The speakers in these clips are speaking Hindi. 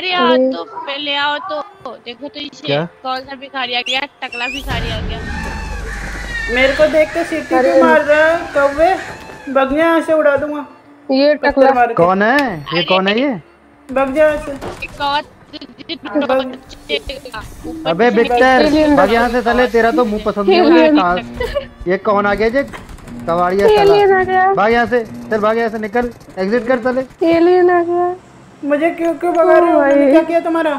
अरे आओ तो पहले आओ तो देखो तो इसे कौन सा भिखारी आ गया, टकला भिखारी आ गया। मेरे को देख के सीटी क्यों मार रहा है कौवे? बगने यहाँ से उड़ा दूंगा। ये टकला कौन है? ये कौन है? ये बग जा से। अबे विक्टर भाग यहाँ से साले, तेरा तो मुंह पसंद नहीं है। ये कौन आ गया जे? कवाड़िया साला, भाग यहाँ से, चल भाग यहाँ से, निकल, एग्जिट कर साले। एलियन आ गया। मुझे क्यों भगा रहे हो? मैंने क्या किया तुम्हारा?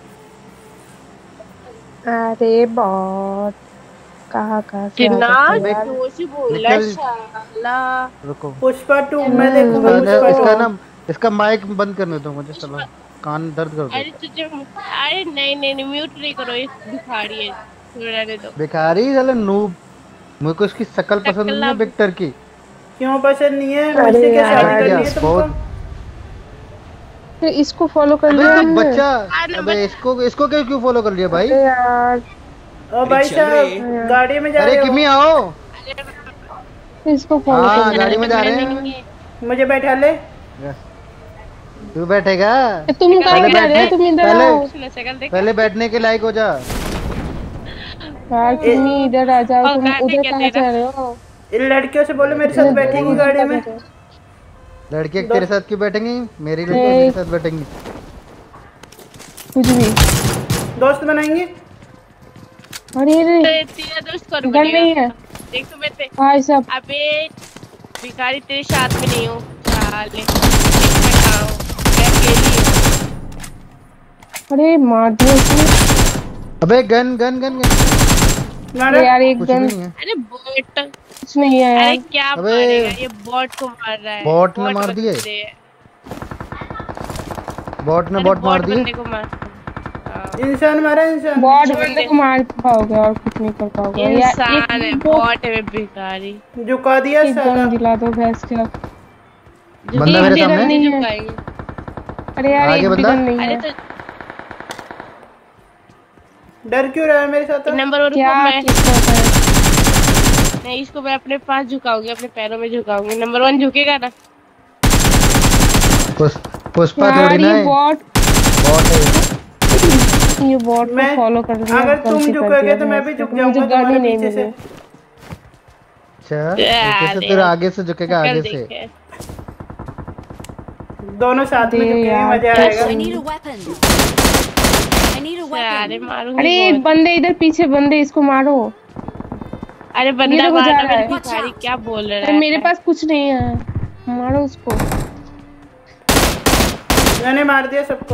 अरे बॉट कहाँ से रुको, पुष्पा 2 मैं देखूंगा। इसका नाम, इसका माइक बंद करने दो मुझे, साला कान दर्द कर दो। अरे तुझे, अरे नहीं म्यूट नहीं करो, ये भिखारी है, रहने दो। भिखारी साले नूब, मुझे को इसकी शक्ल पसंद नहीं है विक्टर की। क्यों पसंद नहीं है? मुझसे क्या शादी करनी है तुमको? इसको फॉलो कर लिया बच्चा। अबे इसको क्यों फॉलो कर लिया भाई? यार ओ भाई साहब गाड़ी में जा रहे हो? अरे किमी आओ, इसको फॉलो कर। गाड़ी में जा रहे हैं। मुझे बैठा ले। तू बैठेगा? तुम कहाँ जा रहे हो? तुम इधर आओ, पहले बैठने के लायक हो जा यार। तुम इधर आ जाओ, तुम उधर कहाँ जा रहे हो? इन लड़कियों से बोलो मेरे साथ बैठेंगी गाड़ी में। लड़के तेरे साथ क्यों बैठेंगी? मेरी लड़की मेरे साथ बैठेंगी। कुछ भी दोस्त बनाएंगे। अरे तेरा दोस्त कौन बनेगा? नहीं है देख तो मैं भाई साहब। अबे भिखारी तेरे साथ में नहीं हूँ, साले अरे मार दिया इसने। अबे गन गन गन गन। यार एक गन। अरे बॉट कुछ नहीं है। अरे क्या मारेगा ये? बॉट को मार रहा है। बॉट ने मार दिए, बॉट ने बॉट मार दिए। इंसान मारा इंसान। बॉट बंदे को मार पाओगे और कुछ नहीं कर पाओगे। इंसान है, बॉट है भिखारी। झुका दिया साला। दिला दो भैंस का। बंदा मेरे सामने नहीं झुकाएंगे। अरे यार एक भी गन नहीं है। अरे तो डर क्यों रहा है मेरे साथ? नंबर 1 क्या नहीं, इसको मैं अपने पास झुकाऊंगी, अपने पैरों में झुकाऊंगी। नंबर 1 झुकेगा ना? पुष्पा थोड़ी ना है, बॉट है ये बॉट को फॉलो कर रहा है। अगर तुम झुकोगे तो मैं भी झुक जाऊंगा तुम्हारे पीछे से। अच्छा पीछे से, तेरा आगे से झुकेगा, आगे से। दोनों साथ में झुकेंगे, मजा आएगा। अरे बंदे इधर पीछे, बंदे इसको मारो। अरे बंदा मार रहा है। भिखारी क्या बोल रहा है? मेरे पास कुछ नहीं है, मारो उसको। मैंने मार दिया सबको।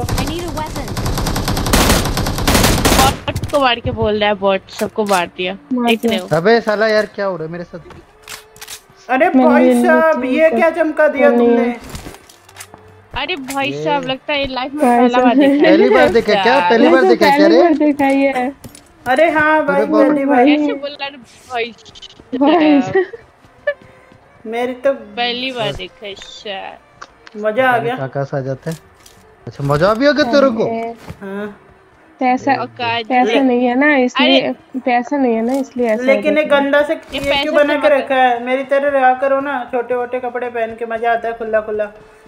बॉट को मार के बोल रहा है, बॉट सबको मार दिया। देख रहे हो? अबे साला यार क्या हो रहा है मेरे साथ? अरे भाई साहब ये क्या चमका दिया तुमने? अरे भाई साहब लगता है लाइफ में पहला बार देखा है। पहली बार देखा क्या? पहली बार देखा क्या रे? देखा ही है। अरे हाँ भाई पहली बार। ऐसे बोल रहा है भाई। मेरी तो पहली बार देखा है। मजा आ गया। काका सा जाता है। अच्छा मजा भी आ गया तेरे को? हाँ पैसा नहीं है ना इसलिए, पैसा नहीं है ना इसलिए ऐसा। लेकिन एक गंदा से क्यों बना के रखा है? मेरी तरह रहा करो ना, छोटे छोटे कपड़े पहन के, मजा आता है खुला खुला।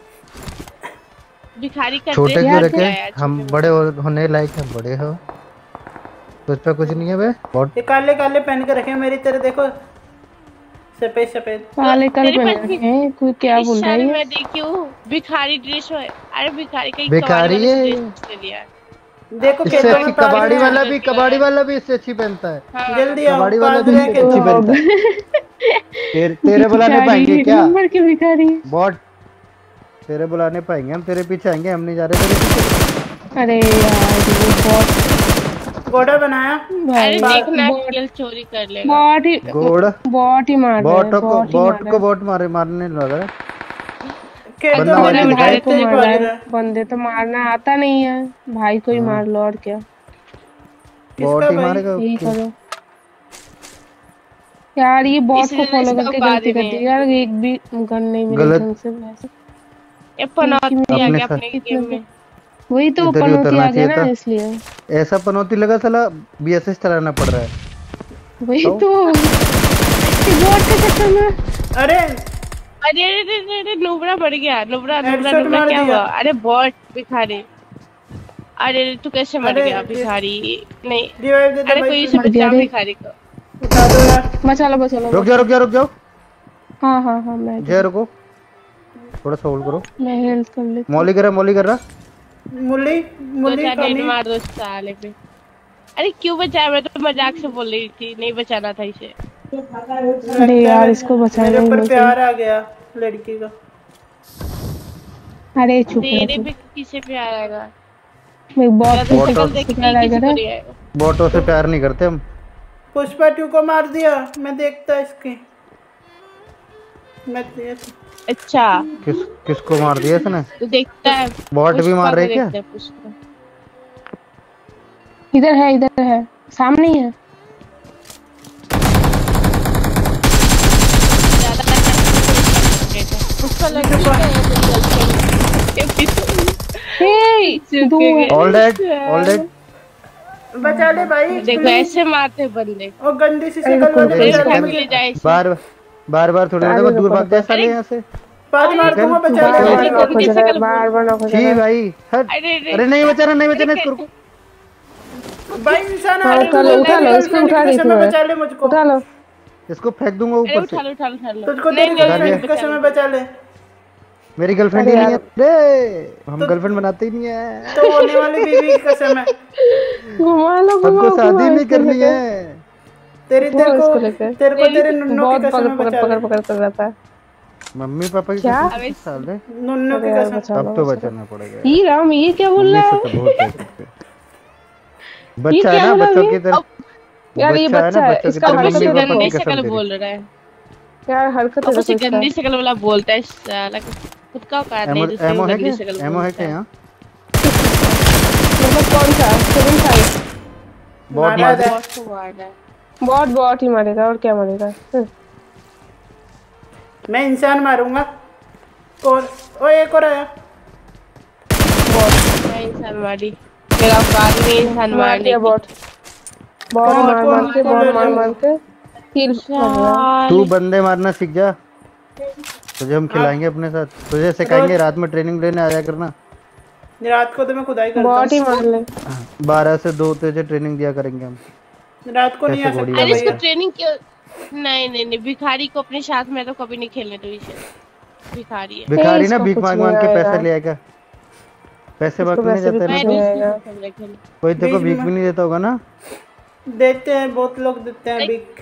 भिखारी का छोटे क्यों रखे? हम बड़े होने लायक हैं, बड़े हो कुछ पे कुछ नहीं है बे। बहुत काले काले पहन के रखे मेरी तरह, देखो सफेद सफेद काले काले पहन के। कोई क्या बोल रहा है? मैं देखियो भिखारी ड्रेस है। अरे भिखारी का भिखारी है। देखो कबाड़ी वाला भी इससे अच्छी पहनता है। जल्दी आओ, कबाड़ी वाला भी अच्छी पहनता है। तेरे बुलाने पाएंगे क्या? नंबर के भिखारी बॉट तेरे बुलाने पाएंगे हम? तेरे पीछे आएंगे, हम नहीं जा रहे तेरे पीछे। अरे यार ये बॉट घोड़ा बनाया। अरे देखना किल चोरी कर लेगा। बॉट ही घोड़ा, बॉट ही मार रहा है। बॉट को बॉट मारने लगा है। बंदे तो मारना आता नहीं है, भाई को ही मार लो और क्या। बॉट ही मारेगा। यही करो यार, ये बॉट को फॉलो करके गलती करती है यार। एक भी गन नहीं मिली ढंग से। ये पनौती आ गया अपने गेम में। वही तो पनौती आ गया ना, इसलिए ऐसा पनौती लगा साला बीएसएस चलाना पड़ रहा है। वही तो बॉट के चक्कर में। अरे अरे नुबरा बढ़ गया। नुबरा क्या हुआ? अरे बॉट भिखारी अरे तू कैसे मर गया भिखारी? नहीं रिवाइव दे दे अरे भाई, कोई इसे बचा भिखारी को। उठा दो यार। बचा लो बचा लो। रुक जाओ। हाँ हाँ हाँ मैं जय रुको, थोड़ा सा होल्ड करो। मैं हेल्थ कर लेती मौली कर रहा। मुल्ली दो चार नेट मार दो साले पे। अरे क्यों बचाया? मैं तो मजाक से बोल रही थी, नहीं बचाना था इसे। अरे यार इसको बचाया मेरे नहीं ऊपर मुझे। प्यार आ गया लड़की का। अरे चुप तेरे रहो। पे किसे प्यार आएगा? मैं बहुत शक्ल देख के प्यार आएगा किसी ना। को नहीं आएगा। बोटो से प्यार नहीं करते हम। पुष्पा 2 को मार दिया, मैं देखता इसकी। मैं अच्छा किसको मार दिया इसने? तू देखता है? बॉट भी मार रहे क्या? इधर है सामने ही है। उसका लड़की क्या है? All dead. बचा ले भाई। देखो ऐसे मारते बंदे। और गंदी सी शक्ल वाले बार थोड़ी देर दूर भाग जाए साले यहाँ से। पाँच मार दूंगा, बचा ले। बार जी भाई हट। अरे नहीं बचाना इसको। भाई इंसान उठा लो इसको, उठा बचा ले मुझको। उठा लो इसको फेंक दूंगा ऊपर से। उठा लो। तुझको तेरी गर्लफ्रेंड की कसम बचा ले। मेरी गर्लफ्रेंड ही नहीं है। अरे हम गर्लफ्रेंड बनाते ही नहीं है। तो होने वाली बीवी की कसम है। घुमा लो हमको शादी नहीं करनी है। तेरे नुन्नू की कसम बचा ले। पकड़ कर रहा था। मम्मी पापा की क्या? साल है नुन्नू की कसम। अब तो बचाना पड़ेगा। ये राम ये क्या बोल रहा है? बच्चा है ना, बच्चों की तरह। यार ये बच्चा है, इसका हरकत गंदी शक्ल बोल रहा है यार। हरकत उसे गंदी शक्ल वाला बोलता है साला। खुद का औकात नहीं दूसरे को गंदी शक्ल एमो है क्या यहाँ? मतलब कौन सा 75? बॉट मार दे। बॉट ही मारेगा और क्या मारेगा। मैं इंसान मारूंगा। कौन? ओ एक और आया। मैं इंसान मारी। मेरा औकात नहीं इंसान मारने। बॉट मार के किल। तू बंदे मारना सीख जा, तुझे हम खिलाएंगे अपने साथ। तुझे सिखाएंगे, रात में ट्रेनिंग लेने आया करना। रात को तो मैं खुदाई करता बॉट ही मार ले। 12 से 2 तुझे ट्रेनिंग दिया करेंगे हम। रात को नहीं आ सकता। अरे इसको ट्रेनिंग क्यों? नहीं भिखारी को अपने साथ में तो कभी नहीं खेलने दो इसे। भिखारी ना भीख मांग के पैसे ले आएगा। पैसे मांगने जाते हैं। कोई तेरे को भीख भी नहीं देता होगा ना? देते हैं, बहुत लोग देते हैं भीख।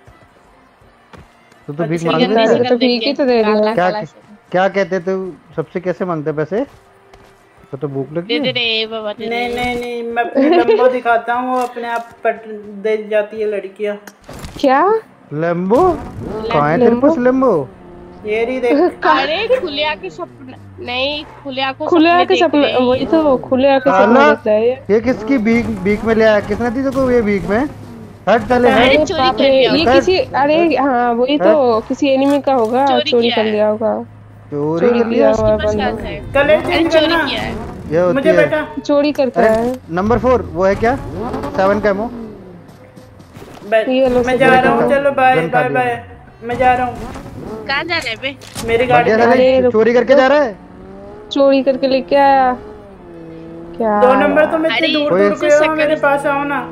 तो भीख मांगते हैं तो भीख ही तो दे रहे हैं। क्या कहते थे? सबसे कैसे मांगते पैसे? तो भूख लगती है। नहीं मैं अपनी लंबो दिखाता हूँ, वो अपने आप पट दे जाती है लड़कियाँ। क्या लंबो? कहाँ है तेरे पास लंबो? ये रही देख। अरे खुलिया के सपने नहीं, खुलिया के सपने। वही तो खुलिया के सपने देखता है ये। किसकी भीख में ले आया? किसने दी तेरे को ये भीख में? हट चले। ये किसी, अरे हाँ वही तो किसी एनिमी का होगा, चोरी कर लिया होगा। चोरी कर लिया होगा कलर चेंज करना। ये होती मुझे बेटा चोरी करता है। नंबर 4 वो है क्या? 7 कैमो। मैं जा रहा हूँ, चलो बाय। मैं जा रहा हूँ। कहाँ जा रहे बे? मेरी गाड़ी चोरी करके जा रहा है। चोरी करके लेके आया क्या? 2 नंबर तो मैं इतनी दूर के हो, मेरे पास आओ ना।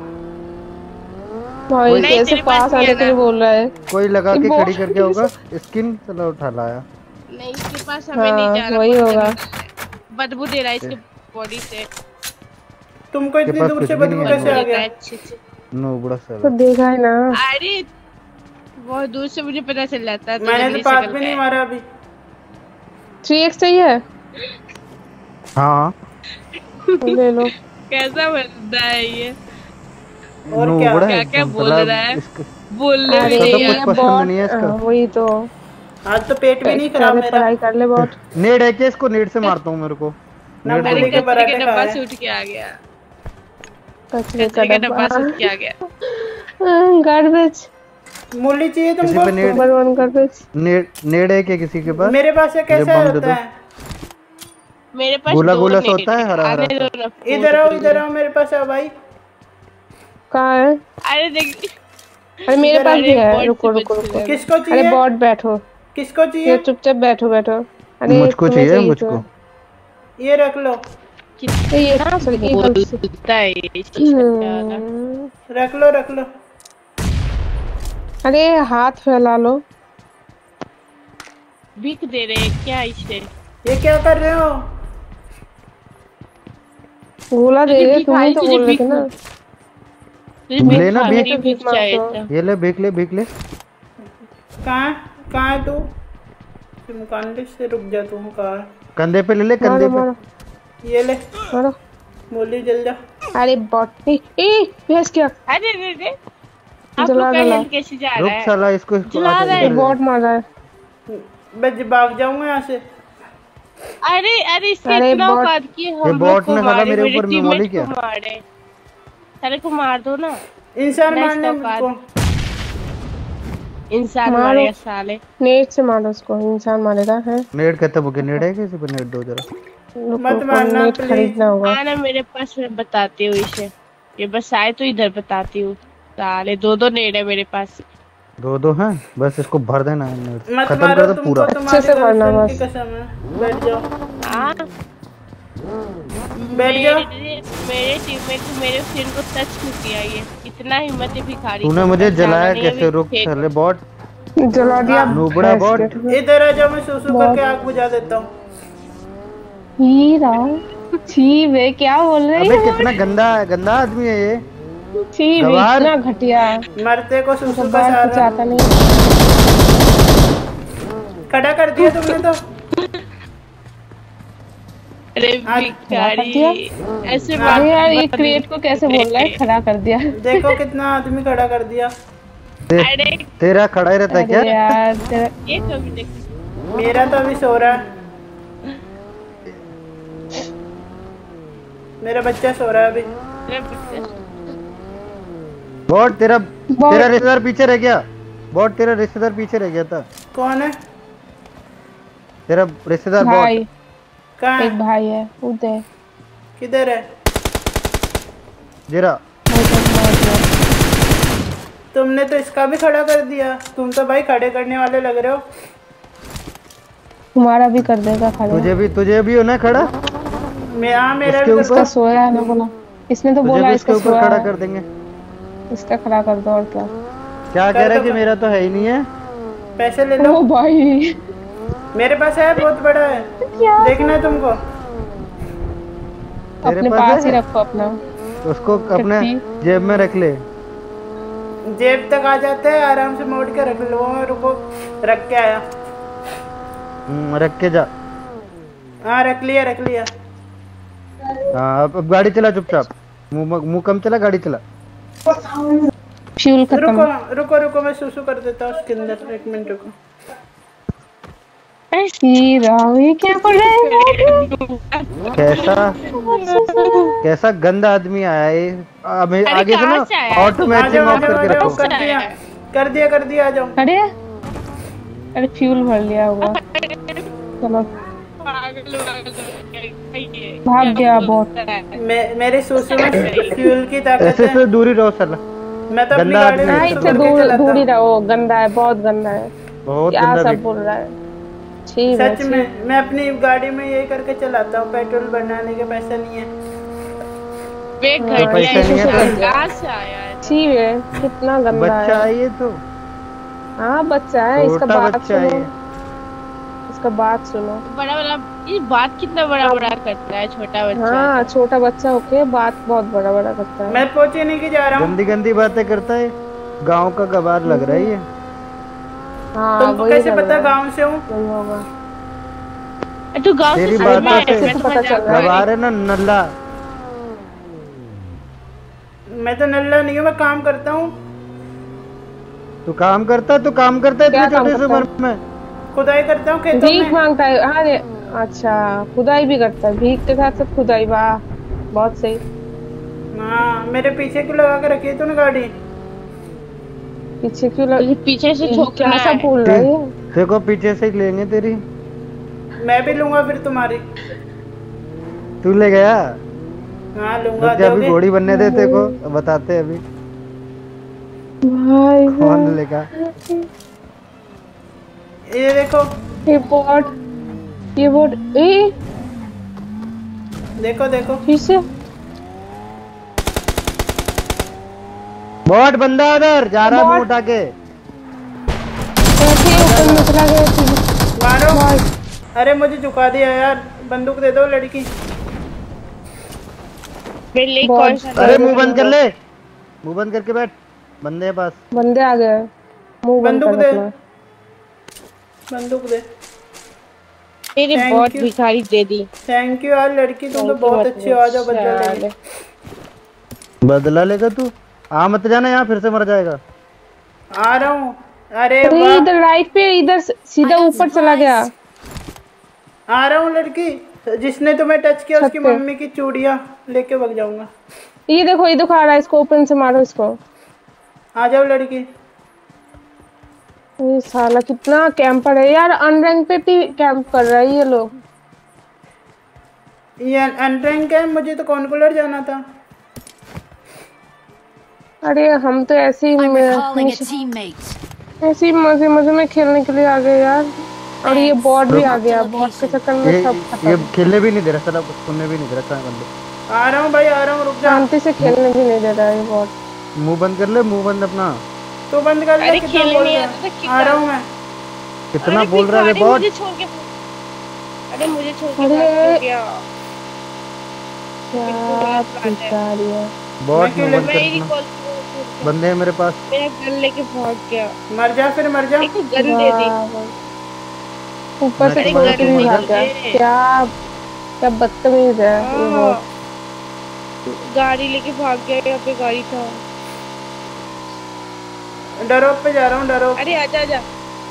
भाई कैसे पास आने के लिए बोल रहा है? कोई लगा के खड़ी करके होगा स्किन। चलो उठा लाया। नहीं इसके पास हमें नहीं जा रहा। वही होगा। बदबू दे रहा है इसके बॉडी से। तुमको इतनी दूर से बदबू कैसे आ गया? नो बड़ा सर तो देखा है ना। अरे बहुत दूर से मुझे पता चल जाता है। मैंने तो पास भी नहीं मारा अभी। 3x चाहिए? हाँ ले लो। कैसा बंदा है ये? और क्या बोल रहा है? बोलने कुछ पसंद नहीं है इसका। वही तो आज तो पेट भी नहीं खराब मेरा। पढ़ाई कर ले बहुत। नेड है क्या? इसको नेड से मारता हूँ मेरे को। नंबर के पराठे डब्बा सूट के आ गया। कचरे का डब्बा सूट के आ गया। गार्बेज मूली चाहिए तुमको? Number 1 garbage. नेड है क्या किसी के पास? मेरे पास कैसे होता है? मेरे पास गोला सा होता है हरा हरा। इधर आओ मेरे पास आओ भाई। कहाँ है? अरे देख, अरे मेरे पास भी है। रुको। किसको चाहिए? अरे बॉट बैठो। किसको चाहिए? चुपचाप बैठो। अरे मुझको चाहिए मुझको। ये रख लो। ये बोलता है ये वाला। रख लो। अरे हाथ फैला लो। भीख दे रहे हैं क्या इसे? ये क्या कर रहे हो? गोला दे रहे, तुम ही तो बोल रहे थे ना। लेना भीख चाहिए था। ये ले भीख ले। कहाँ है तू? तुम कंधे से रुक जा, तुम कहाँ? कंधे पे ले ले, कंधे पे। ये ले मारो। मोली जल जा। अरे बॉट भैंस क्या? अरे आप लोग का हेल्थ कैसे जा रहा है? रुक साला, इसको जला रहा है। बॉट मार रहा है। मैं भाग जाऊंगा यहाँ से। अरे इससे इतना औकात कि हम लोग को मारे, मेरे ऊपर मोली क्या मारे। साले को मार दो ना। इंसान मारने को। इंसान मारेगा साले। नेट से मारो उसको, इंसान मारेगा है। नेट कहते बुके नेट है किसी पे? नेट दो जरा। मत मारना नेट खरीदना होगा। आना मेरे पास, मैं बताती हूँ इसे। ये बस आए तो इधर बताती हूँ। साले 2 नेट है मेरे पास। 2 हैं बस, इसको भर देना है, खत्म कर दो पूरा। अच्छे से भरना बस। बैठ जाओ। मेरे टीममेट मेरे फ्रेंड को टच क्यों किया? ये इतना हिम्मत है भिखारी। तूने मुझे जलाया कैसे? रुक साले बॉट, जला दिया नूबड़ा बॉट। इधर आ जाओ, मैं सुसु करके आग बुझा देता हूँ। हीरा छी वे क्या बोल रहे हैं? अबे कितना गंदा आदमी है ये। छी वे इतना घटिया। मरते को सुसु का चाहता नहीं। खड़ा कर दिया तुमने तो। अरे भिखारी ऐसे यार, ये क्रिएट को कैसे बोल रहा है खड़ा कर दिया? देखो कितना आदमी खड़ा कर दिया। अरे तेरा खड़ा ही रहता क्या? यार तेरा एक कभी देख। मेरा तो अभी सो रहा है। मेरा बच्चा सो रहा है अभी। बॉट तेरा रिश्तेदार पीछे रह गया। बॉट तेरा रिश्तेदार पीछे रह गया था। कौन है तेरा रिश्तेदार? बॉट कहाँ? एक भाई है उधर। किधर है? जरा तुमने तो इसका भी खड़ा कर दिया। तुम तो भाई खड़े करने वाले लग रहे हो। तुम्हारा भी कर देगा खड़ा। तुझे भी हो ना खड़ा? मेरा भी इसका सोया है ना, बोला इसने तो बोला इसका ऊपर खड़ा कर देंगे। इसका खड़ा कर दो। और क्या कह रहा है कि मेरा तो है ही नहीं है। पैसे ले लो। ओ भाई मेरे पास है, बहुत बड़ा है। देखना है तुमको। अपने पास ही रखो अपना। उसको अपने जेब में रख ले। जेब तक आ जाते हैं, आराम से मोड़ के रख लो। रुको, रख के आया। रख के जा। हाँ रख लिया। हाँ अब गाड़ी चला चुपचाप। मुंह कम चला, गाड़ी चला। फ्यूल खत्म। रुको मैं सुसु कर देता हूँ उसके अंदर। 1 मिनट रुको। ये क्या कर रहा है? कैसा गंदा आदमी आया है। आगे से ना ऑटोमेटिक ऑफ करके रखो। कर दिया आ जाओ। अरे फ्यूल भर लिया होगा। चलो भाग गया बॉट। मेरे सुसु में फ्यूल की ताकत है। ऐसे दूरी रहो साला। मैं तो अपनी गाड़ी में इससे दूर ही रहो। गंदा है, बहुत गंदा है। बहुत क्या गंदा सब बोल रहा है? सच में मैं अपनी गाड़ी में यही करके चलाता हूँ। पेट्रोल भरने के पैसे नहीं है। कितना गंदा है। बच्चा है ये तो। हाँ बच्चा है। इसका बात सुनो। बड़ा ये बात कितना बड़ा करता है छोटा बच्चा। हाँ छोटा बच्चा होके बात बहुत बड़ा करता है। मैं पहुंचे नहीं की जा रहा हूँ। गंदी बातें करता है। गांव का गवार लग रहा है ये। हाँ तुमको कैसे पता गांव से हूँ? तू गांव से? तेरी बातों से पता चल रहा है। गवार है ना नल्ला। मैं तो नल्ला नहीं हूँ, मैं काम करता हूँ। तू काम करता है इतने छोटे से उम्र में? खुदाई करता हूँ खेतों में। भीख मांगता है। अरे अच्छा, खुदाई भी करता है भीख के साथ साथ खुदाई। वाह बहुत सही। हाँ मेरे पीछे क्यों लगा के रखी है तूने गाड़ी? पीछे क्यों लगा? पीछे से क्या सब बोल रहा है? देखो पीछे से ही लेंगे तेरी। मैं भी लूंगा फिर तुम्हारी। तू ले गया? हाँ लूंगा। अभी घोड़ी बनने दे तेरे को, बताते अभी भाई कौन लेगा। ये देखो ये बोट देखो देखो फिर से बॉट बंदा उधर जा रहा मुंह उठा के। कैसे ऊपर में चला गया फिर? मारो। अरे मुझे झुका दिया यार, बंदूक दे दो लड़की। अरे मुंह बंद कर ले, मुंह बंद करके बैठ, बंदे के पास। बंदे आ गए, मुंह बंद बंदूक कर दे, अपना। बंदूक दे। तेरे बहुत भिखारी दे दी। थैंक यू यार लड़की, तुम तो बहुत अच्छी हो। आ जाओ बदला ले। बदला लेगा तू? आ मत जाना, यहाँ फिर से मर जाएगा। आ रहा हूँ। अरे इधर राइट पे, इधर सीधा ऊपर चला गया। आ रहा हूँ लड़की, जिसने तुम्हें टच किया उसकी मम्मी की चूड़ियाँ लेके भाग जाऊंगा। ये देखो आ रहा है, इसको ओपन से मारो इसको। आ जाओ लड़की। ये साला कितना कैंपर है यार, अनरैंक पे भी कैंप कर रहा है ये लोग। ये अनरैंक है, मुझे तो कॉन्कुलर जाना था। अरे हम तो ऐसे ही मजे मजे में खेलने के लिए आ गए यार, और ये बॉट भी आ गया। बॉट के चक्कर में सब ये खेलने भी नहीं दे रहा, साला कुछ सुनने भी नहीं दे रहा। बंदे आ रहा हूँ भाई, आ रहा हूँ, रुक जा। शांति से खेलने भी नहीं दे रहा है ये बॉट। मुंह बंद कर ले, मुंह बंद अपना। तो बंद कर ले। कितना बोल रहा है? आ रहा हूँ मैं। कितना बोल रहा है बॉट? अरे मुझे छोड़ के भाग गया। क्या भिखारी है बॉट। बंदे हैं मेरे पास। मेरा गन लेके भाग गया। मर जा फिर, मर जा। एक गन दे दी। ऊपर से खोल के भी भाग गया। क्या बदतमीज है ये बॉट। गाड़ी लेके भाग गया, यहाँ पे गाड़ी था। डरोप पे जा रहा हूँ, डरोप। अरे आजा आजा।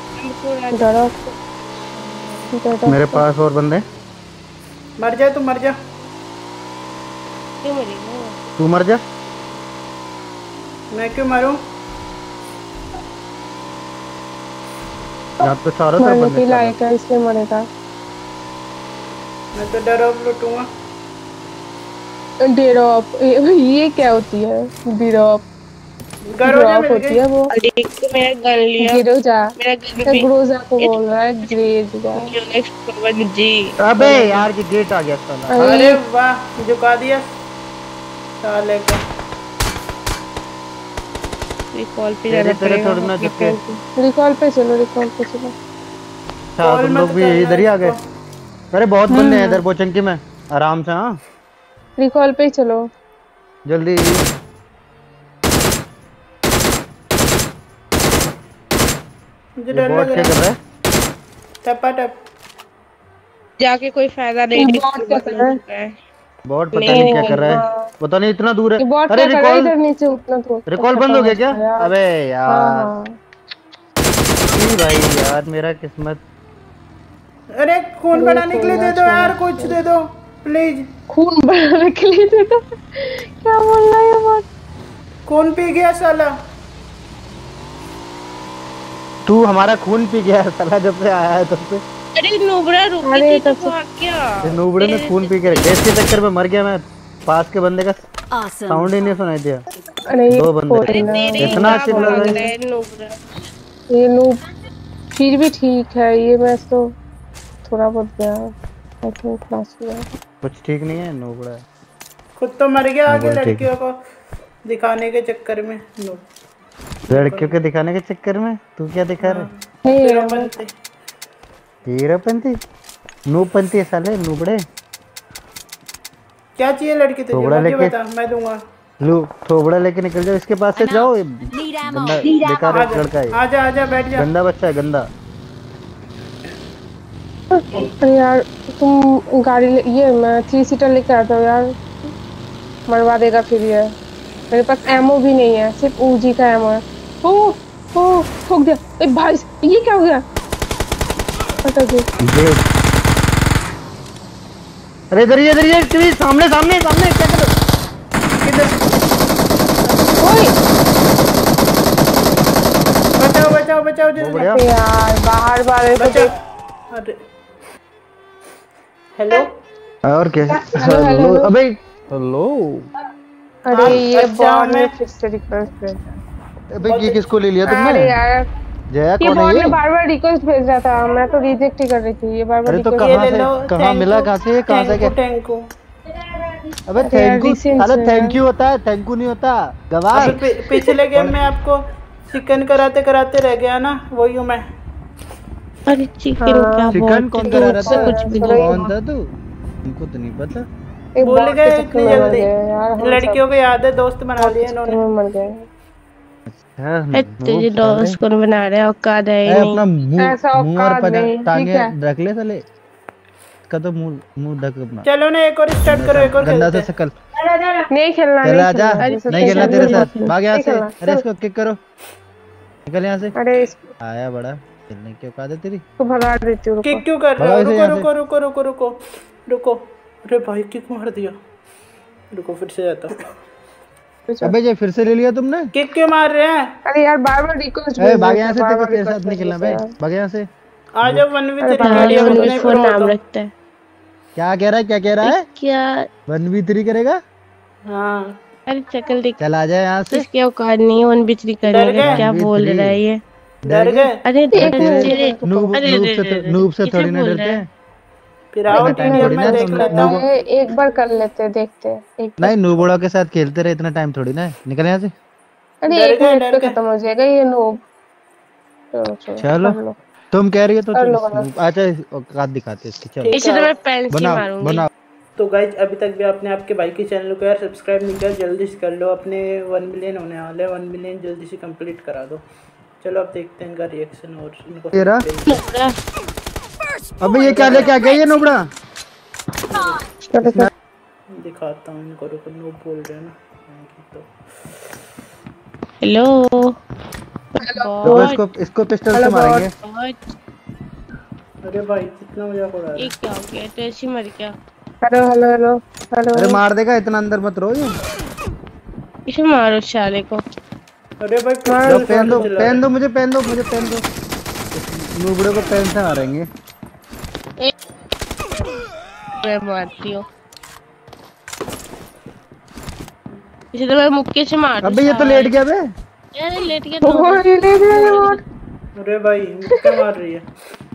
मेरे पास और बंदे। मर जा तू, मर जा। क्यों मरेगा? तू मर जा। मैं क्यों मरूं? यहाँ तो चारों तरफ बंदे लायक है, इसलिए मरेगा। मैं तो डरोप लूटूंगा। डेरोप, ये क्या होती है? डेरोप होती है वो। मेरा गन लिया। गिरोजा, मेरा गन भी। ग्रोजा को बोल रहा है, ग्रेजा। जी। अबे यार ये गेट आ गया साला। अरे वाह, झुका दिया साले को। रिकॉल पे जाना पड़ेगा। रिकॉल पे चलो, रिकॉल पे चलो। तुम लोग भी इधर ही आ गए? अरे बहुत बंदे हैं इधर पोचंकी में, आराम से। हाँ रिकॉल पे चलो जल्दी। मुझे डर लग क्या कर रहा है? टपा टप। जाके कोई फायदा नहीं। बॉट क्या कर रहा है? बॉट पता नहीं क्या कर रहा है, पता नहीं इतना दूर है। अरे रिकॉल इधर नीचे उतना दूर। रिकॉल बंद हो गया क्या? अबे यार भाई यार मेरा किस्मत। अरे खून बढ़ाने के लिए दे दो यार, कुछ दे दो प्लीज। खून बढ़ाने के लिए दे दो? क्या बोल रहा है बॉट? खून पी गया साला। तू हमारा खून पी गया साला जब से आया है तब से। अरे नूबड़ा रुक गई तो भाग गया। नूबड़े ने खून पी के रखा, इसके चक्कर में मर गया मैं। पास के बंदे का साउंड ही नहीं सुनाई दिया। अरे दो बंदे इतना चिल्ला रहे हैं। ये नूब फिर भी ठीक है, ये मैं तो थोड़ा बहुत गया। आई थिंक क्लास में कुछ ठीक नहीं है, नूबड़ा है। खुद तो मर गया आगे लड़कियों को दिखाने के चक्कर में। लड़कियों के दिखाने के चक्कर में तू क्या दिखा रहा है? हीरोपंती नूबपंती साले नूबड़े। क्या चाहिए लड़की तुझे? मुझे बता, मैं दूंगा। लो थोबड़ा लेके निकल जाओ, इसके पास से जाओ। गंदा बेकार लड़का है। आजा आजा बैठ जा। गंदा बच्चा है, गंदा। अरे यार तुम गाड़ी ये मैं 3 सीटर लेके आता हूँ यार, मरवा देगा फिर ये। मेरे पास एमओ भी नहीं है, सिर्फ ऊजी का एमओ है। ओ ठोक दिया। ए भाई ये क्या हो गया? अरे इधर ये सामने सामने सामने क्या कर किधर? बचाओ बचाओ बचाओ जल्दी यार, बाहर बचाओ। अरे हेलो और क्या? हेलो अबे हेलो। अरे ये बॉट में फिर से रिक्वेस्ट भेज। अबे ये किसको ले लिया तुमने? अरे यार जया ये कौन है? ये बार-बार रिक्वेस्ट भेज रहा था, मैं तो रिजेक्ट ही कर रही थी। ये बार-बार अरे तो कहां मिला? कहां से? कहां से? टैंको अबे थैंक यू, साला थैंक यू होता है, थैंक यू नहीं होता गवार। पिछले गेम में आपको चिकन कराते कराते रह गया ना, वही हूँ मैं। अरे चिकन क्या चिकन कौन करा रहा था? कुछ भी कौन था तू? उनको तो नहीं पता। भूल गए इतनी जल्दी, लड़कियों को याद है, दोस्त बना लिए इन्होंने। तुझे दोस्त कौन बना रहा है? औकात है ही अपना मुंह और टांगे रख ले साले का, तो मुंह ढक अपना। चलो ना एक और स्टार्ट करो, एक और गंदा सा शकल नहीं खेलना, चला आजा, नहीं खेलना तेरे साथ, भाग यहाँ से। अरे इसको किक करो, निकल यहाँ से। अरे आया बड़ा खेलने की औकात है तेरी, तो भगा देती हूँ। किक क्यों कर रहे हो? रुको रुको रुको रुको रुको रुको। अरे भाई किक मार दिया, रुको फिर से जाता हूँ। अबे ये फिर से ले लिया तुमने? किक क्यों मार रहे हैं? अरे यार बार बार रिक्वेस्ट भाग यहाँ से, तेरे साथ नहीं खेलना बे, भाग यहाँ से। आ जाओ 1v3 फोन नाम रखता है। क्या कह रहा है, क्या कह रहा है? क्या 1v3 करेगा? हाँ अरे चकल देख, चल आ जाए यहाँ से। इसके औकात नहीं है 1v3 करने का। क्या बोल रहा है ये? डर गए? अरे नूब से थोड़ी ना डरते हैं। फिर आओ टीडीएम में देख लेता हूँ, एक बार कर लेते हैं, देखते हैं। नहीं नूबड़ों के साथ खेलते रहे, इतना टाइम थोड़ी ना है। निकल यहाँ से। अरे एक मिनट पे खत्म हो जाएगा ये नूब। चलो तुम कह रही हो तो अच्छा औकात दिखाते इसकी। चलो इसे तो मैं पेन से मारूंगी। बनाओ। तो गाइज अभी तक भी आपने आपके भाई के चैनल को यार सब्सक्राइब नहीं किया, जल्दी से कर लो। अपने 1 मिलियन होने वाले, 1 मिलियन जल्दी से कंप्लीट करा दो। चलो अब देखते हैं इनका रिएक्शन और इनको तेरा। अबे ये क्या लेके आ गया ये नोबड़ा? दिखाता हूँ इनको, रुको नोब बोल रहे हैं ना तो। हेलो इसको पिस्टल से मारेंगे। अरे भाई कितना मजाक उड़ा रहा है। ये क्या हो गया? तो ऐसे मर गया। Hello hello hello hello. अरे मार देगा, इतना अंदर मत रहो। ये इसे मारो साले को। अरे भाई पहन दो मुझे, पहन दो नूबड़े को, पेन से मारेंगे। मैं मारती हूँ इसे तो मैं मुक्के से मार। अबे ये तो लेट गया बे। यार लेट गया तो। अरे भाई मुक्के मार रही है।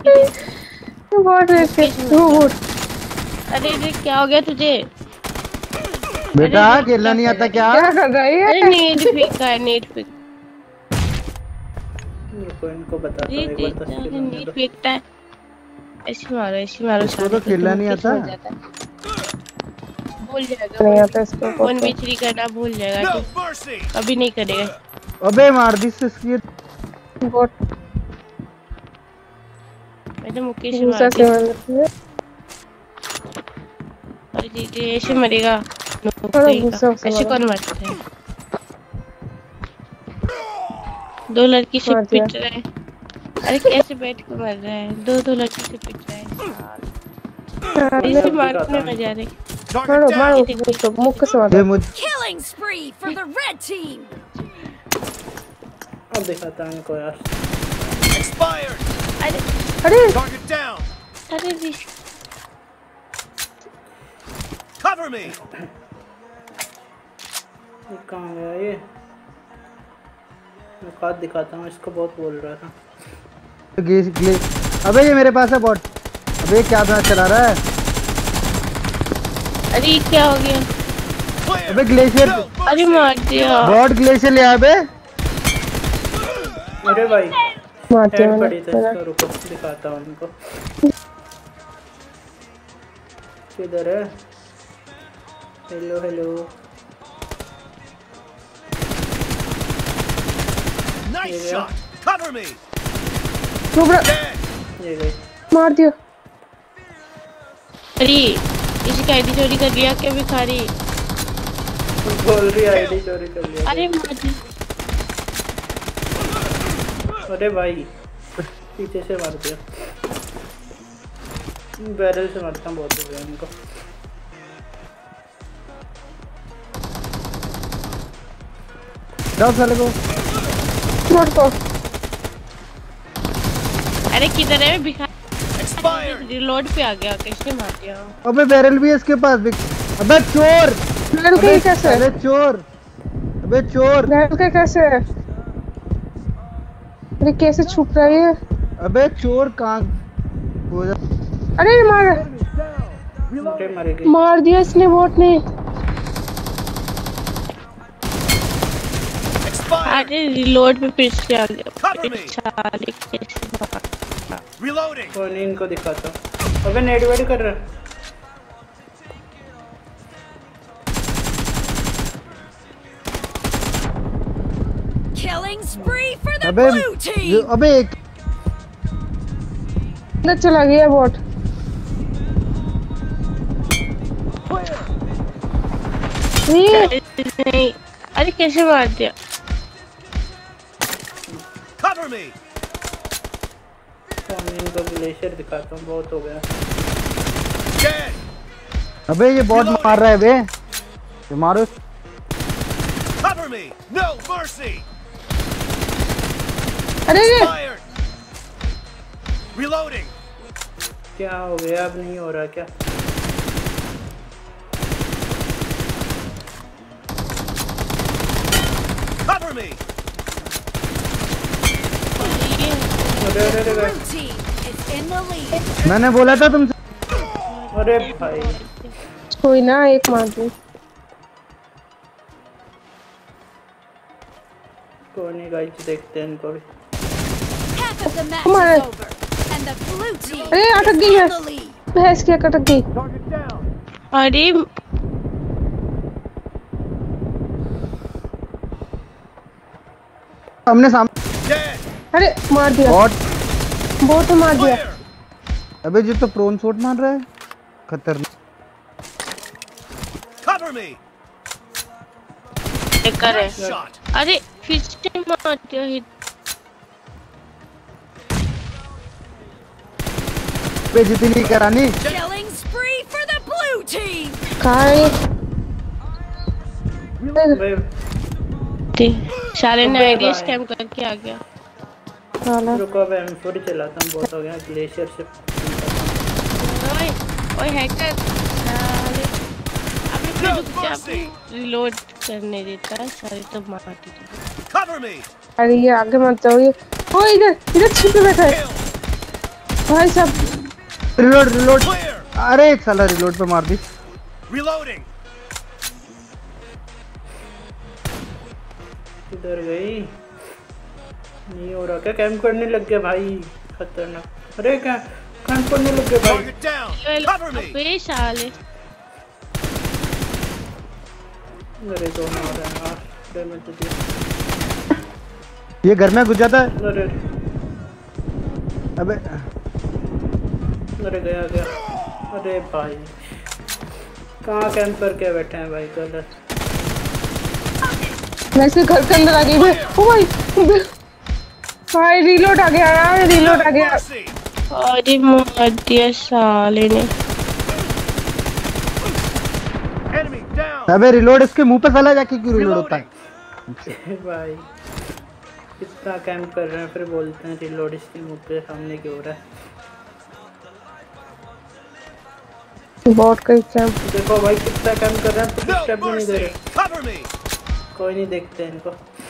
अरे क्या हो गया तुझे बेटा? खेलना नहीं आता क्या? क्या कर रही है? अरे नेट फेंका है, नेट फेंक। इनको बताता हूं एक बार तो नेट फेंकता है। ऐसे मारो इसको तो खेलना नहीं आता। भूल जाएगा, नहीं आता इसको। 1v3 करना भूल जाएगा, अभी नहीं करेगा। अबे मार दी इसकी बोट। मैं तो मुक्के से मार दी। अरे जी ऐसे मरेगा। ऐसे कौन मरता है? दो लड़की से पिट रहे हैं। अरे कैसे बैठ के मर रहा है? दो लड़की से पिट रहे हैं। इसे मारने में मजा आ रही। मारो मुक्के से मारो। Killing spree for the red team. अब दिखाता हूं इनको यार। Expired. अरे Target down. अरे Cover me. कहाँ गया ये? मैं खाद दिखाता हूँ इसको, बहुत बोल रहा था। अबे ये मेरे पास है बॉट। अबे क्या मैच चला रहा है? अरे क्या हो गया? अबे ग्लेशियर। अरे मार दिया बॉट, ग्लेशियर ले आ बे। अरे भाई मारते पड़ी थी इसको, रुको दिखाता हूँ उनको। किधर है? Hello hello. Nice shot. Cover me. ये गई। मार दिया। अरे इसकी आईडी चोरी कर लिया क्या भिखारी? बोल रही आईडी चोरी कर लिया। अरे मार दी। अरे भाई पीछे से मार दिया। बैरल से मारता हूँ, बहुत हो गया इनको। जाओ साले को। अरे किधर है भिखारी? रिलोड पे आ गया, कैसे मार दिया? अबे बैरल भी है इसके पास। अबे चोर। बैरल के कैसे? अबे चोर, अबे चोर। बैरल के कैसे? अरे कैसे छुप रही है? अबे चोर कहाँ? अरे मार। अरे मर गई। मार दिया इसने बॉट ने। Expired. अरे रिलोड पे फिर से आ गया। Cover me. साले कैसे भागा। Reloading. कोई नहीं, इनको दिखाता हूँ। अबे नेट वेट कर रहा। Killing spree for the अबे blue team. अबे एक अंदर चला गया बॉट। नहीं, अरे कैसे मार दिया। Cover me. तो मैं इनको ग्लेशियर दिखाता हूँ, बहुत हो गया। Dead. अबे ये बॉट मार रहा है बे, ये मारो। Cover me. No mercy. अरे Expired. Reloading. क्या हो गया, अब नहीं हो रहा क्या? Cover me. अरे अरे अरे Blue team is in the lead. मैंने बोला था तुमसे। अरे भाई, कोई ना, एक मार दी। कोई नहीं गाइस, देखते हैं इनको भी। Half of the match Come on. is over, and the blue team अरे अटक is गई है, in the lead. भैंस की अटक गई। Target down. अरे हमने सामने Dead. अरे मार दिया, बॉट। बॉट ने मार दिया। Clear. अबे जो तो प्रोन शॉट मार रहा है, खतरनाक। Cover me. कर है। Nice shot. अरे फिर से मार दिया हिट। बे जितनी करानी। Killing spree for the blue team. कहाँ है? भाई साले ने अबे आईडी भाई। स्कैम करके आ गया। साला रुको, अब M4 चलाता हूँ, बहुत हो गया। ग्लेशियर से ओए ओए हैकर साले, अबे फिर रुक जा, अबे रिलोड करने देता है साले, तो मार देता। Cover me. अरे ये आगे मत जाओ, ये ओ इधर इधर छिपे बैठा है Kill. भाई साहब। Reload reload. Clear. अरे एक साला रिलोड पे मार दी। Reloading. किधर गई? नहीं हो रहा क्या? कैंप करने लग गया भाई, खतरनाक। अरे क्या कैंप करने लग गया भाई। Target down. Cover me. अबे साले अरे दोनों हो रहे हैं यार, डैमेज तो दिया। ये घर में घुस जाता है। अरे अबे अरे गया गया। अरे भाई कहाँ कैंप करके बैठे हैं भाई, गलत। वैसे घर के अंदर आ गई भाई। ओ भाई भाई रीलोड आ गया यार, रीलोड आ गया। Mercy. अरे मार दिया साले ने। Enemy down. अबे रिलोड इसके मुंह पे साला जाके क्यों रिलोड होता है? भाई कितना कैंप कर रहे हैं, फिर बोलते हैं रिलोड इसके मुंह पे सामने क्यों हो रहा है। बॉट का कैंप। देखो भाई कितना कैंप कर रहे हैं, तो No स्टेप भी नहीं दे mercy. रहे। Cover me. कोई नहीं, देखते हैं इनको।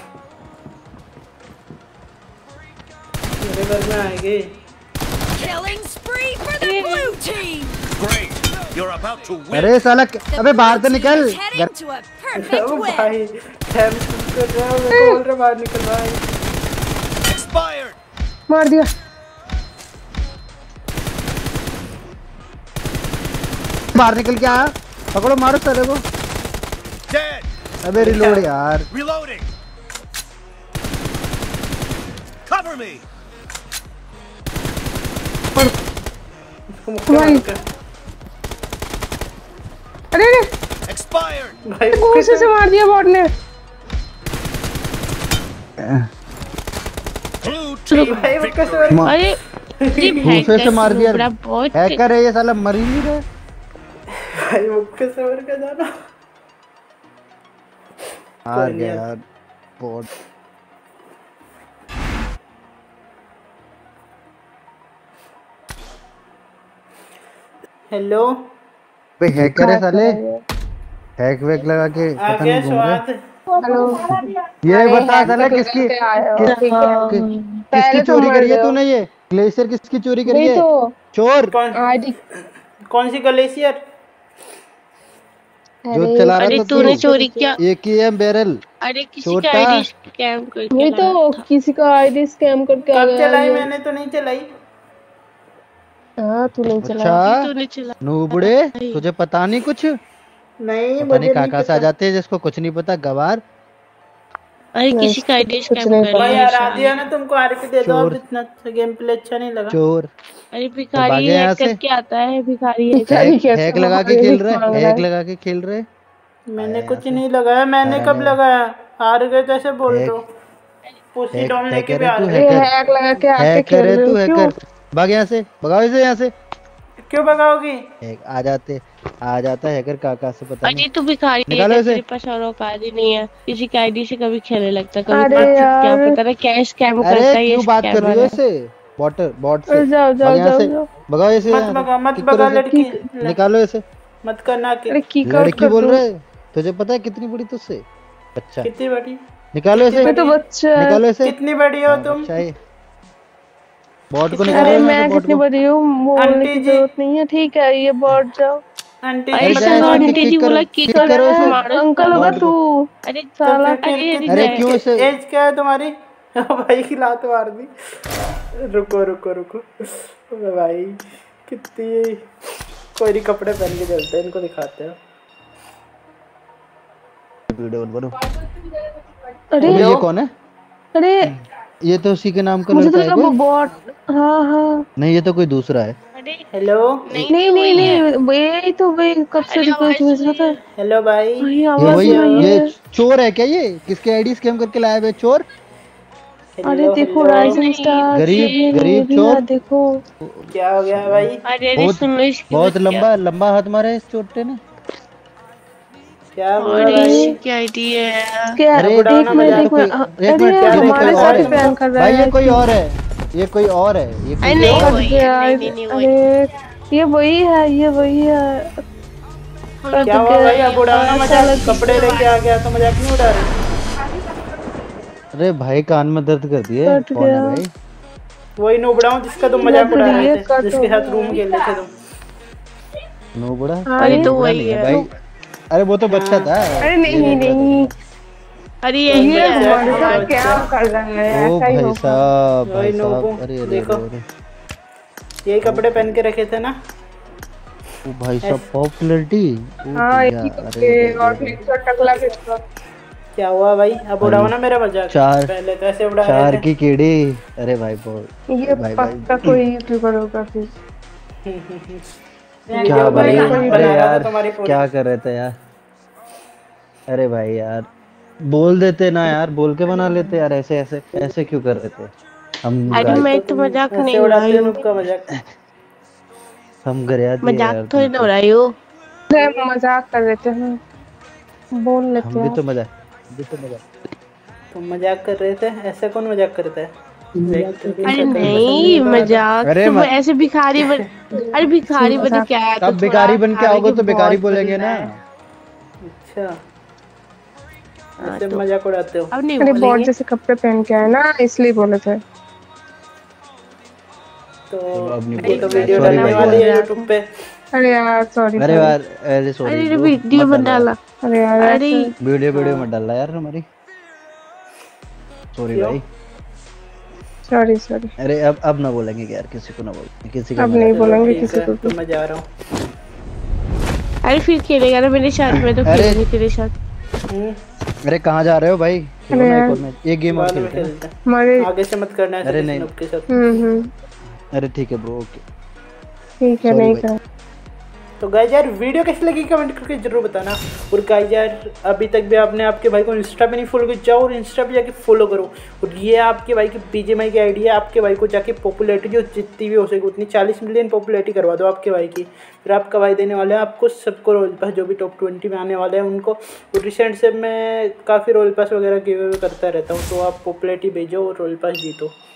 मेरे घर में आएंगे। Killing spree for the blue team. Great. You're about to win. अरे साला अबे बाहर से Blue team निकल। is heading to a perfect ओ win. भाई कैंप कर रहे हो, मैं बोल रहा बाहर निकल भाई। Expired. मार दिया। बाहर निकल के आ, पकड़ो मारो साले को। Dead. अबे रिलोड यार। Reloading. Cover me. इसको मुक्का भाई। मार के। अरे अरे Expired. भाई घूसे से मार दिया बॉट ने। Blue team भाई वो कैसे victory. मार- अरे ये घूसे से मार दिया। बड़ा बहुत हैकर है ये साला, मर ही नहीं रहा। भाई मुक्के से मार के जाना। हार नहीं गया है। यार बॉट। हेलो भाई हैकर है साले, हैक वैक लगा के आ पता गया नहीं घूम रहे। स्वाद। हेलो ये बता साला किसकी पहले तो चोरी मर करी है जाओ। तूने? ये ग्लेशियर किसकी चोरी करी नहीं है? तो चोर। कौन आईडी कौन सी ग्लेशियर? जो चला रहा अरे था तूने चोरी किया। AKM barrel. अरे किसी छोटा। का आईडी स्कैम करके वही तो लाया था। किसी का आईडी स्कैम करके आ कब गया चलाई? ये। मैंने तो नहीं चलाई। हाँ तू नहीं चला। अच्छा तूने चला। नूबड़े, तुझे पता नहीं कुछ? नहीं, पता नहीं मुझे नहीं कहाँ से आ पता जाते हैं जिसको कुछ नहीं पता, गवार। अरे नहीं, किसी का आईडी कुछ स्कैम नहीं कर पता। भाई लिया यार आ शायद। दिया ना तुमको, आरके दे दो। अब चोर। इतना गेम प्ले अच्छा नहीं लगा। चोर। अरे तो भिखारी भागे यहाँ हैक से। करके आता है, भिखारी है। भिखारी कैसे हैक लगा के हमारे खेल भिख रहा मांग है, रहा हैक है। लगा के खेल रहे। मैंने आया कुछ यहाँ से। नहीं लगाया। मैंने कब हराने लगाया? हार गए जैसे बोल हैक- दो। पुसी डॉन लेके हैकर भी है हार तू, गए। ये हैकर। हैक लगा के आके हैकर खेल है रहे तू, हो क्यों? हैकर। भाग यहाँ से, भगाओ इसे यहाँ से। क्यों भगाओगी? आ जाता है हैकर कहाँ से पता अरे नहीं। तू भिखारी है, निकालो इसे। तेरे पास और औकात ही नहीं है। किसी की आईडी से कभी खेलने लगता, कभी अरे कुछ। क्या यार पता ना क्या स्कैम अरे करता है, ये क्यों बात कर रही स्कैमर हो है। इससे? बॉट से। जाओ भाग जाओ यहाँ जाओ से, जाओ। भगाओ इसे मत यहाँ से। भगा, मत किक करो भगा इसे। लड़की। निकालो इसे। मत करना कि अरे किक आउट लड़की कर बोल दो। रहे, तुझे पता है कितनी बड़ी तुझसे? अच्छा कितनी बड़ी? निकालो इसे, मैं तो बच्चा है। निकालो इसे। कितनी बड़ी हो हाँ, तुम? बच्चा है। बॉट को कितनी निकालो अरे यहाँ से, मैं बॉट कितनी को। बड़ी हूँ बोलने आंटी की जी। जरूरत नहीं है। ठीक है ये बढ़ जाओ। आंटी अरे जी जा चलो मत यहाँ से, आंटी जी किक करो, बोला कि किक करो इसे। मारो अंकल होगा बॉट तू। को। अरे तो साला अरे अरे क्यों से? एज क्या है तुम्हारी? भाई की लात मार दी। रुको रुको रुको। अबे भाई कितनी। कोई नहीं, कपड़े पहन के चलते हैं, इनको दिखाते हैं। वीडियो बनो। अरे अबे ये कौन है? अरे ये तो उसी के नाम का मुझे तो लड़का है लगा वो कोई। बॉट। हाँ हाँ। नहीं ये तो कोई दूसरा है। अरे हेलो नहीं नहीं नहीं यही तो भाई कब से अरे रिक्वेस्ट आवाज भेज रहा था। हेलो भाई। भाई ये आवाज वही, सुन रही ये है। चोर है क्या? ये किसके आईडी स्कैम करके लाया है चोर? अरे हेलो देखो हेलो। राइजिंग स्टार गरीब भी चोर। है देखो। क्या हो गया भाई? अरे बहुत सुनो इसकी बहुत बात लंबा लंबा हाथ मारा है इस चोटे ने। क्या हुआ अरे भाई? इसकी आईडी है। क्या अरे बुढ़ाना एक मिनट मजाक। एक मिनट। एक अरे मिनट, यार ये तो हमारे कोई साथ और ही है। प्रैंक कर रहा भाई है। ये कोई और है, ये कोई और है, ये कोई अरे नहीं और वही है। है, नहीं वही। अरे ये वही है ये वही है। क्या हुआ भाई? अब उड़ाना मजाक। कपड़े लेके आ गया तो मजाक नहीं उड़ा रहे? अरे भाई कान में दर्द कर दिए। कट कौन है गया। भाई? वही नूबड़ा हूँ जिसका तुम मजाक लग उड़ा रही रहे है, थे, कट जिसके हो साथ रूम खेल रहे थे तुम। नो बड़ा। अरे तो नूबड़ा वही नहीं है। भाई। अरे वो तो बच्चा था। अरे नहीं नहीं अरे ये ये हमारे साथ अच्छा। क्या कर रहा है ओ ऐसा ही भाई होगा। साहब, वही भाई नूबू, साहब। अरे अरे देखो। अरे यही कपड़े पहन के रखे थे ना? ओ भाई साहब पॉपुलैरिटी। हाँ यही कपड़े और फिर टकला फिर क्या हुआ भाई? अब उड़ाओ ना मेरा मजाक। चार- पहले कैसे उड़ा चार रहे थे? की कीड़ी। अरे भाई बहुत। ये भाई पक्का कोई यूट्यूबर होगा फिर। क्या वीडियो भाई? बना अरे रहा था यार तुम्हारी पूरी। क्या कर रहे थे यार? अरे भाई यार बोल देते ना यार, बोल के बना लेते यार। ऐसे ऐसे ऐसे क्यों कर रहे थे? हम अरे गाय- मैं तो मजाक ऐसे नहीं उड़ाते उड़ाई हो हूँ। उनका मजाक। हम गरिया दिए मजाक यार थोड़ी ना तुमको। उड़ाई हूँ। मजाक कर लेते हैं बोल लेते हम भी हैं। तो मजाक। तुम मजाक कर रहे थे? ऐसा कौन मजाक करता है? अरे नहीं मजाक अरे तुम मत- ऐसे भिखारी बन। अरे भिखारी बन के आया तो तब भिखारी बन के आओगे तो भिखारी बोलेंगे ना। अच्छा, ऐसे मजाक उड़ाते हो? अब नहीं अरे बहुत बोलेंगे। जैसे कपड़े पहन के आए ना इसलिए बोले थे। तो अब नहीं ये तो बोलेंगे। वीडियो Sorry डालने भाई वाली है यार। यूट्यूब पे। अरे यार सॉरी। अरे यार अरे सॉरी अरे वीडियो बन डाला। अरे यार अरे ऐसे- वीडियो मत डालना यार हमारी। सॉरी क्यों? भाई। सॉरी। अरे अब ना बोलेंगे यार, किसी को ना बोलेंगे, किसी का अब मजाक। नहीं बोलेंगे ठीक किसी है, को तो भी। मैं जा रहा हूँ। अरे फिर खेलेगा ना मेरे साथ में, तो अरे। खेलेंगे तेरे साथ। अरे कहाँ जा रहे हो भाई? खेलो अरे ना यार। एक और मैच, एक गेम और बाद में खेलते हैं। खेलते हैं। हमारे आगे से मत करना ऐसे अरे किसी नहीं। नूब के साथ। अरे ठीक है ब्रो, ओके। ठीक है Sorry नहीं भाई। करा। तो गाइस यार वीडियो कैसी लगी कमेंट करके जरूर बताना। और गाइस यार अभी तक भी आपने आपके भाई को इंस्टा पे नहीं फॉलो किया, जाओ और इंस्टा पे जाके फॉलो करो। और ये आपके भाई की बीजेएमआई की आईडी है। आपके भाई को जाके पॉपुलैरिटी जो जितनी भी हो सके उतनी 40 मिलियन पॉपुलैरिटी करवा दो आपके भाई की। फिर आपका भाई देने वाले हैं आपको सबको रोल पास, जो भी टॉप 20 में आने वाले हैं उनको। और रिसेंट से मैं काफ़ी रोल पास वगैरह गिव अवे करता रहता हूँ, तो आप पॉपुलैरिटी भेजो और रोल पास जीतो।